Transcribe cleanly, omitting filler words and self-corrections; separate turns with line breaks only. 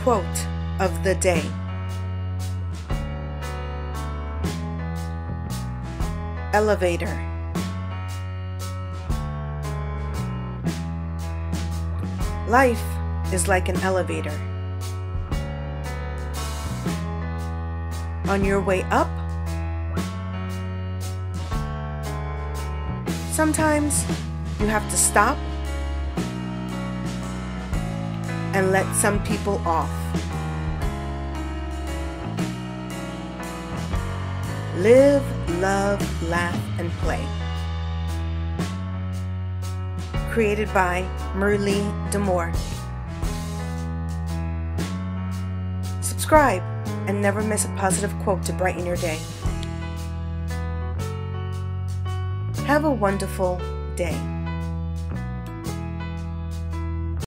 quote of the day. Elevator. Life is like an elevator. On your way up, sometimes you have to stop and let some people off. Live, love, laugh, and play. Created by Merle Demore. Subscribe and never miss a positive quote to brighten your day. Have a wonderful day.